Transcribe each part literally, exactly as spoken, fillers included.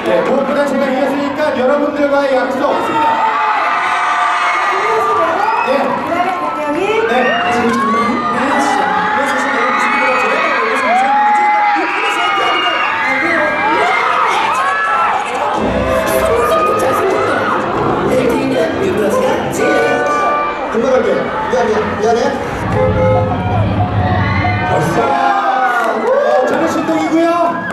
네, 무엇보다 제가 이겼으니까 여러분들과의 약속 없습니다. 네. 그다음에 공명이. 네. 금방 갈게. 미안해. 미안해. 벌써. 어, 저는 신동이고요.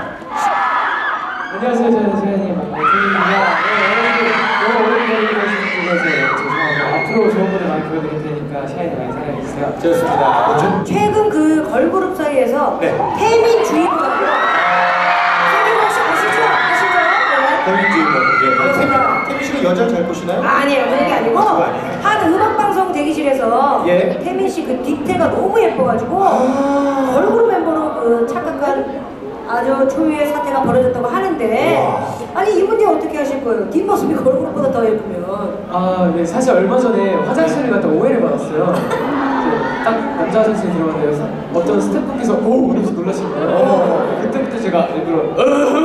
안녕하세요. 저는 세현이 막내입니다. 여러분들 너무 오래 기다리고 죄송하고 앞으로 좋은 분들 많이 보여드릴 테니까 시간이 많이 사랑해주세요. 좋습니다. 뭐죠? 최근 그 걸그룹 사이에서 네. 태민주의보라고 태민 혹시 아시죠? 아시죠? 네. 태민주의보. 예. 태민, 태민 씨가 여자를 잘 보시나요? 아니에요. 그런 게 아니고 그거 아니에요. 한 음악방송 대기실에서 예. 태민 씨 그 뒷태가 너무 예뻐가지고 아 걸그룹 멤버로 그 착각한 아주 초유의 사태가 벌어졌다고 하는데 와. 아니 이분이 어떻게 하실 거예요? 뒷모습이 걸그룹보다 더 예쁘면. 아, 네. 사실 얼마 전에 화장실을 갔다 오해를 받았어요. 이제 딱 남자 화장실에 들어갔는데 어떤 스태프분께서 오! 이러면서 놀라신 거예요. 어. 그때부터 제가 일부러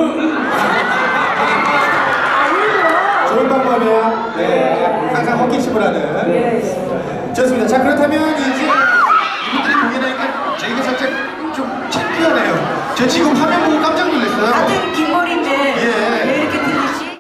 좋은 방법이에요. 네. 항상 헛기침을 하는. 예, 예. 좋습니다. 자, 그렇다면 이제